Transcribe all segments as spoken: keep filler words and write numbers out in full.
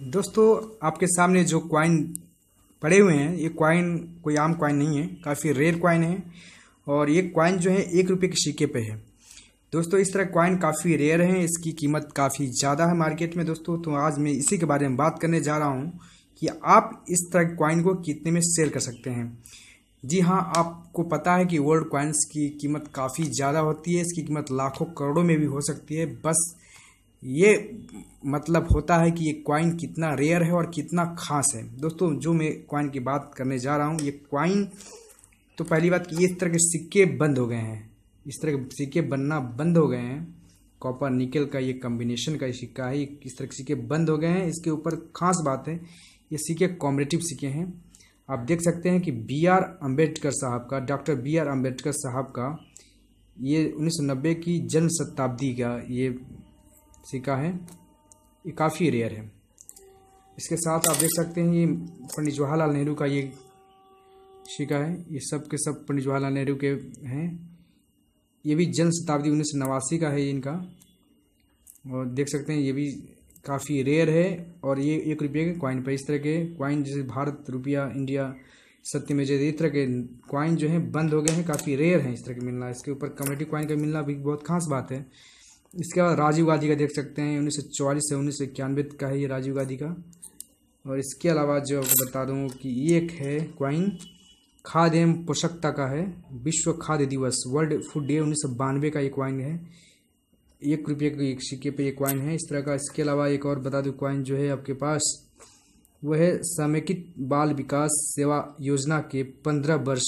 दोस्तों आपके सामने जो कॉइन पड़े हुए हैं, ये कॉइन कोई आम कॉइन नहीं है, काफ़ी रेयर कॉइन है। और ये कॉइन जो है एक रुपये के सिक्के पे है। दोस्तों इस तरह कॉइन काफ़ी रेयर है, इसकी कीमत काफ़ी ज़्यादा है मार्केट में। दोस्तों तो आज मैं इसी के बारे में बात करने जा रहा हूँ कि आप इस तरह कॉइन को कितने में सेल कर सकते हैं। जी हाँ, आपको पता है कि वर्ल्ड कॉइन्स की कीमत काफ़ी ज़्यादा होती है, इसकी कीमत लाखों करोड़ों में भी हो सकती है। बस ये मतलब होता है कि ये कॉइन कितना रेयर है और कितना खास है। दोस्तों जो मैं कॉइन की बात करने जा रहा हूँ, ये कॉइन तो पहली बात कि इस तरह के सिक्के बंद हो गए हैं, इस तरह के सिक्के बनना बंद हो गए हैं। कॉपर निकल का ये कॉम्बिनेशन का सिक्का है, इस तरह के सिक्के बंद हो गए हैं। इसके ऊपर खास बात है, ये सिक्के कॉम्पिटिटिव सिक्के हैं। आप देख सकते हैं कि बी आर अम्बेडकर साहब का, डॉक्टर बी आर अम्बेडकर साहब का ये उन्नीस सौ नब्बे की जन्म शताब्दी का ये सिक्का है। ये काफ़ी रेयर है। इसके साथ आप देख सकते हैं ये पंडित जवाहरलाल नेहरू का ये सिक्का है। ये सब के सब पंडित जवाहरलाल नेहरू के हैं। ये भी जन्म शताब्दी उन्नीस सौ नवासी का है इनका। और देख सकते हैं ये भी काफ़ी रेयर है। और ये एक रुपये के कॉइन पर इस तरह के कॉइन, जैसे भारत रुपया, इंडिया, सत्य में जैसे इस तरह के कॉइन जो है बंद हो गए हैं, काफ़ी रेयर हैं इस तरह के मिलना। इसके ऊपर कम्युनिटी कॉइन का मिलना भी बहुत खास बात है। इसके बाद राजीव गांधी का देख सकते हैं, उन्नीस सौ चौवालीस से उन्नीस सौ इक्यानवे का है ये राजीव गांधी का। और इसके अलावा जो आपको बता दूं कि ये एक है कॉइन खाद्य एवं पोषकता का है, विश्व खाद्य दिवस, वर्ल्ड फूड डे, उन्नीस सौ बानवे का ये कॉइन है। एक रुपये के एक सिक्के पे ये कॉइन है इस तरह का। इसके अलावा एक और बता दूं कॉइन जो है आपके पास, वह है समेकित बाल विकास सेवा योजना के पंद्रह वर्ष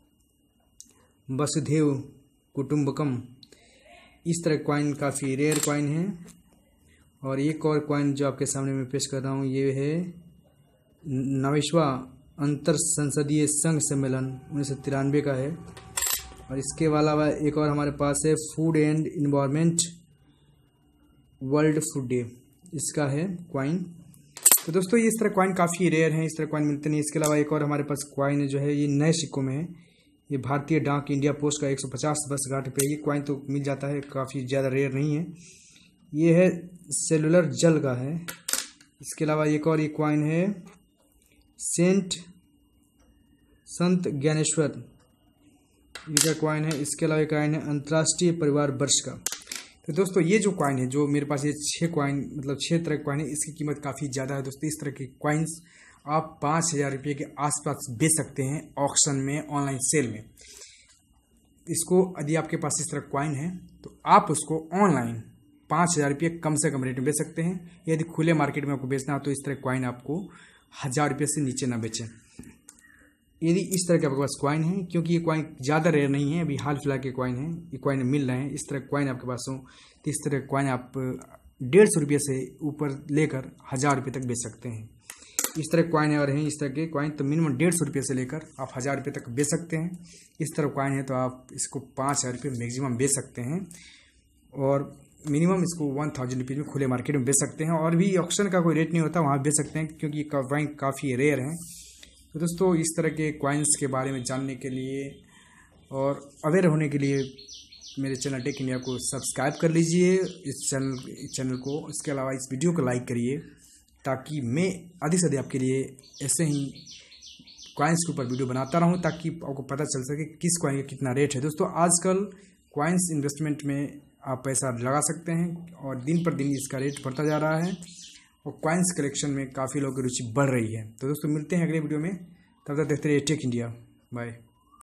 वसुधैव कुटुंबकम। इस तरह कॉइन काफ़ी रेयर कॉइन है। और एक और कॉइन जो आपके सामने मैं पेश कर रहा हूँ, ये है नवेशवा अंतर संसदीय संघ सम्मेलन, उन्नीस सौ तिरानवे का है। और इसके अलावा एक और हमारे पास है food and environment world food day, इसका है कॉइन। तो दोस्तों इस तरह कॉइन काफ़ी रेयर हैं, इस तरह कॉइन मिलते नहीं। इसके अलावा एक और हमारे पास कॉइन जो है, ये नए सिक्कों में है। ये भारतीय डाक इंडिया पोस्ट का एक सौ पचास वर्षगांठ पे ये कॉइन तो मिल जाता है, काफ़ी ज़्यादा रेयर नहीं है। ये है सेलुलर जल का है। इसके अलावा एक और ये कॉइन है सेंट संत ज्ञानेश्वर, इनका कॉइन है। इसके अलावा एक कॉइन है अंतर्राष्ट्रीय परिवार वर्ष का। तो दोस्तों ये जो कॉइन है, जो मेरे पास ये छः कॉइन मतलब छः तरह के कॉइन है, इसकी कीमत काफ़ी ज़्यादा है। दोस्तों इस तरह के कॉइन्स आप पाँच हज़ार रुपये के आसपास बेच सकते हैं ऑक्शन में, ऑनलाइन सेल में। इसको यदि आपके पास इस तरह कॉइन है तो आप उसको ऑनलाइन पाँच हज़ार रुपये कम से कम रेट में बेच सकते हैं। यदि खुले मार्केट में आपको बेचना हो तो इस तरह कॉइन आपको हज़ार रुपये से नीचे ना बेचें। यदि इस तरह के आपके पास कॉइन है, क्योंकि ये कॉइन ज़्यादा रेयर नहीं है, अभी हाल फिलहाल के कॉइन है, ये कॉइन मिल रहे हैं। इस तरह कॉइन आपके पास हो तो इस तरह कॉइन आप डेढ़ सौ रुपये से ऊपर लेकर हज़ार रुपये तक बेच सकते हैं। इस तरह कॉइन है और हैं इस तरह के कॉइन तो मिनिमम डेढ़ सौ रुपये से लेकर आप हज़ार रुपये तक बेच सकते हैं। इस तरह कॉइन है तो आप इसको पाँच हज़ार रुपये मैक्सिमम बेच सकते हैं। और मिनिमम इसको वन थाउजेंड रुपीज़ में खुले मार्केट में बेच सकते हैं। और भी ऑक्शन का कोई रेट नहीं होता, वहाँ बेच सकते हैं, क्योंकि ये कॉइन काफ़ी रेयर हैं। तो दोस्तों इस तरह के कॉइन्स के बारे में जानने के लिए और अवेयर होने के लिए मेरे चैनल टेक इंडिया को सब्सक्राइब कर लीजिए, इस चैनल चैनल को। इसके अलावा इस वीडियो को लाइक करिए, ताकि मैं अधिक से अधिक आपके लिए ऐसे ही कॉइन्स के ऊपर वीडियो बनाता रहूं, ताकि आपको पता चल सके किस कॉइन का कितना रेट है। दोस्तों आजकल कॉइन्स इन्वेस्टमेंट में आप पैसा लगा सकते हैं और दिन पर दिन इसका रेट बढ़ता जा रहा है और कॉइन्स कलेक्शन में काफ़ी लोगों की रुचि बढ़ रही है। तो दोस्तों मिलते हैं अगले वीडियो में, तब तक देखते रहिए टेक इंडिया। बाय।